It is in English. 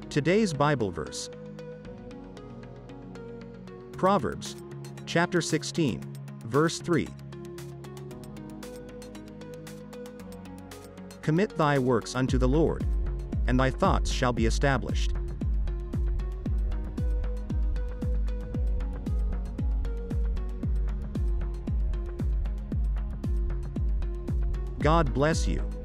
Today's Bible verse. Proverbs, chapter 16, verse 3. Commit thy works unto the Lord, and thy thoughts shall be established. God bless you.